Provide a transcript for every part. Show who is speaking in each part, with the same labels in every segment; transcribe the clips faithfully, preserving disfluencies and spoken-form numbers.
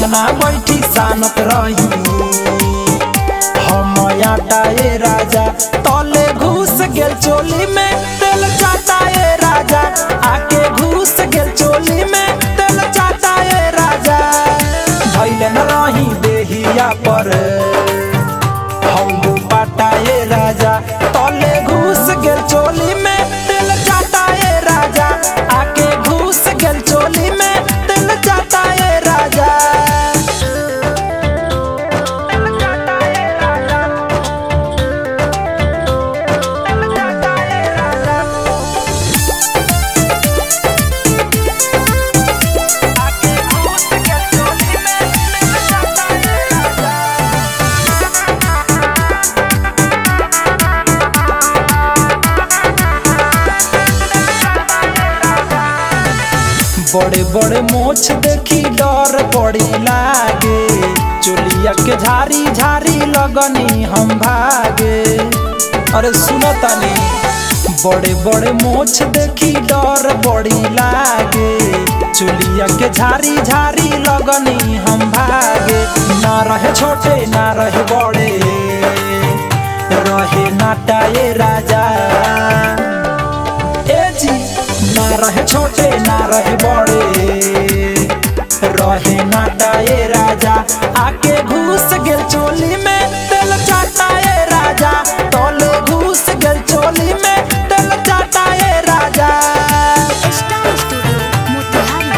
Speaker 1: अंगना बैठी सानत रही हम आटा ए राजा तले घुस गेल चोली में तेल चाटा ए राजा आके घुस गेल चोली में तेल चाटा ए राजा धैले न रही देहिया पर हम पाटा ए राजा तले घुस गेल चोली में तेल चाटा ए राजा आके घुस गेल चोली में तेल चाटा ए राजा। बड़े बड़े मोछ देखी डर पड़ी लागे चोलिया के झारी झारी लगनी हम भागे। अरे सुनो तनी बड़े बड़े मोछ देखी डर बड़ी लागे चोलिया के झारी झारी लगनी हम भागे। ना रहे छोटे ना रहे बड़े रहे नाटा ए राजा ए जी ना रहे छोटे ना रहे बड़े रहे नाटा ए राजा आके घुस गेल चोली में तेल चाटा ए राजा तले घुस गेल चोली में तेल चाटा ए राजा।
Speaker 2: Star studio Motihari.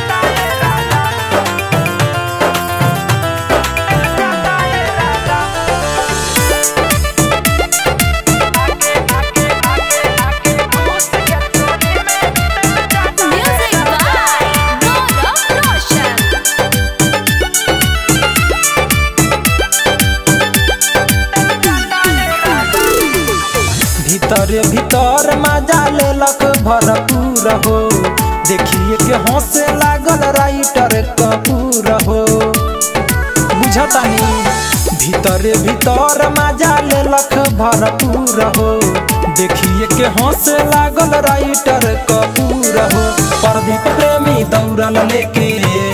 Speaker 1: भीतर भीतर मजा लेलक भरपूर हो देखिए के हंसे लागल राइटर कपूर हो बुझतानी भीतर भीतर मजा लेलक भरपूर हो देखिए के हंसे लागल राइटर कपूर हो। प्रदीप प्रेमी दौड़ल लेके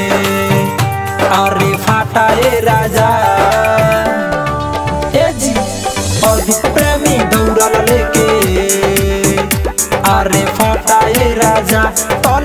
Speaker 1: अरे फाटा ए राजा ए जी प्रदीप प्रेमी दौड़ल लेके अरे फाटा ए राजा।